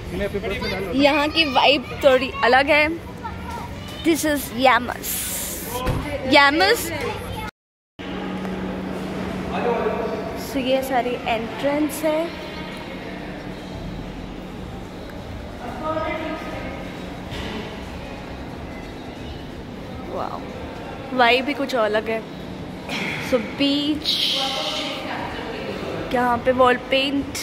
यहाँ की वाइब थोड़ी अलग है। This is Yamas. तो ये सारी एंट्रेंस है। वाह, वाइब भी कुछ अलग है। सो बीच, यहाँ पे वॉल पेंट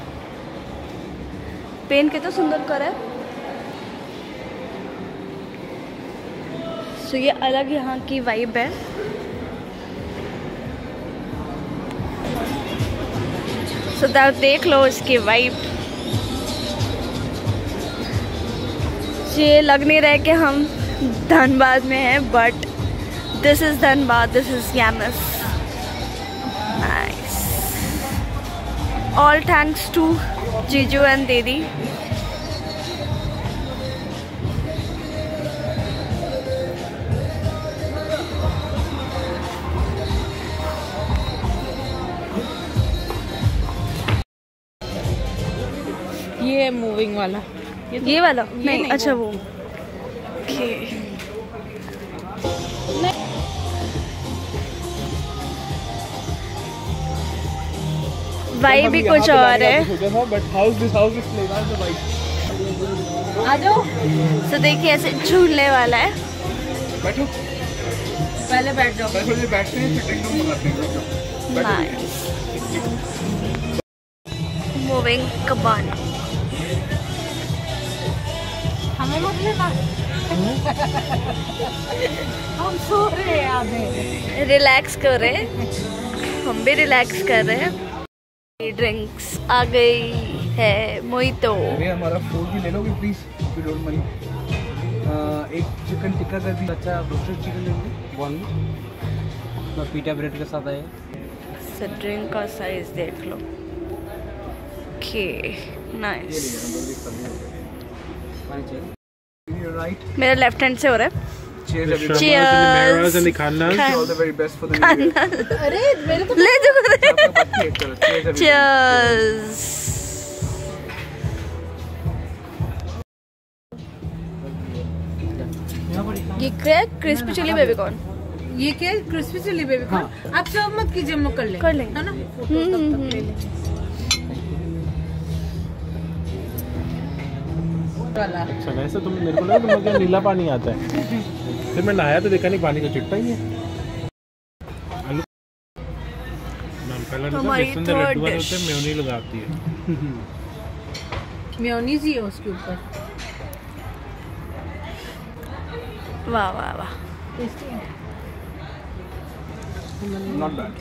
कितना सुंदर करा है। सो ये अलग यहाँ की वाइब है। सो देख लो इसकी वाइब। ये लग नहीं रहा है कि हम धनबाद में हैं, but this is Dhanbad, this is Yamas. Nice. All thanks to जीजू एंड दीदी। ये है मूविंग वाला। ये वाला नहीं, अच्छा वो ओके। वाइब भी कुछ और है। आ जाओ। तो देखिए ऐसे झूलने वाला है। बैठो, पहले बैठ जाओ। बैठते हैं। Moving cabana. हमें मत लेना। हम सो रहे हैं आधे। रिलैक्स कर रहे हैं, हम भी रिलैक्स कर रहे हैं। ड्रिंक्स आ गई है, मोहितो। हमारा फोन भी ले लोगे please, if you don't mind. एक चिकन टिक्का कर दी। अच्छा रोस्टेड चिकन लेंगे वन में पीटा ब्रेड के साथ आए। सो ड्रिंक का साइज देख लो। Okay nice. मेरा लेफ्ट हैंड से हो रहा है। Cheers. All the very best for the new year. अरे मेरे तो ले Cheers. Cheers. ये क्रिस्पी चिली बेबी कॉर्न। ये क्या है? Crispy chilli baby corn. आप सर्व मत कीजिए, हम कर लेंगे है ना। अच्छा वैसे तुम मेरे को लगा मुझे नीला पानी आता है, फिर मैं नहाया तो देखा नहीं पानी का चिट्टा ही है। आलू बेसन के लड्डू वाले होते हैं, मेयोनी लगाती है। मेयोनीज ही है उसके ऊपर। वाह वाह वाह। Not bad.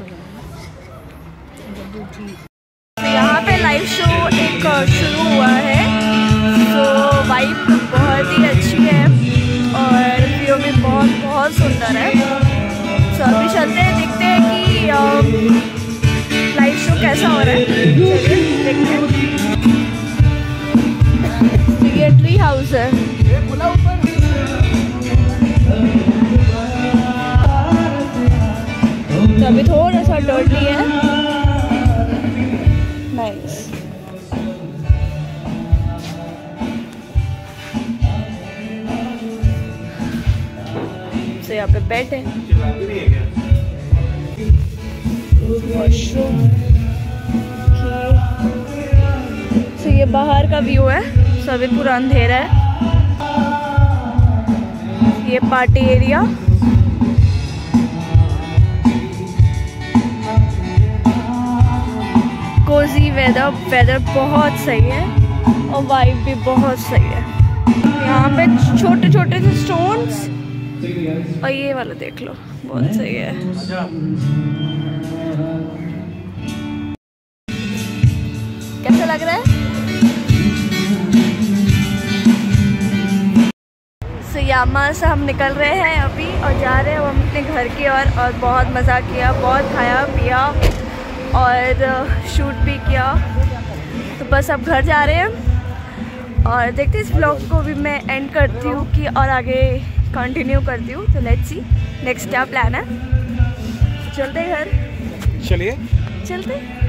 यहाँ पे लाइव शो एक शुरू हुआ है। तो वाइब बहुत ही अच्छी है और व्यू भी बहुत सुंदर है। तो अभी चलते हैं, देखते हैं कि लाइव शो कैसा हो रहा है। चलिए देखते हैं। ये ट्री हाउस है। तो अभी थोड़ा सा डर्टी है। नाइस। यहाँ पे बेड है, वॉशरूम। तो ये बाहर का व्यू है। तो अभी पूरा अंधेरा है। ये पार्टी एरिया। कोजी वेदर बहुत सही है और वाइब भी बहुत सही है। यहाँ पे छोटे छोटे से स्टोन्स और ये वाला देख लो, बहुत सही है। कैसा लग रहा है? यामा से हम निकल रहे हैं अभी और जा रहे हैं हम अपने घर की ओर। और बहुत मज़ा किया, बहुत खाया पिया और शूट भी किया। तो बस अब घर जा रहे हैं और देखते इस ब्लॉग को भी मैं एंड करती हूँ कि और आगे कंटिन्यू करती हूँ। तो लेट्स सी नेक्स्ट क्या प्लान है। चलते घर, चलिए चलते।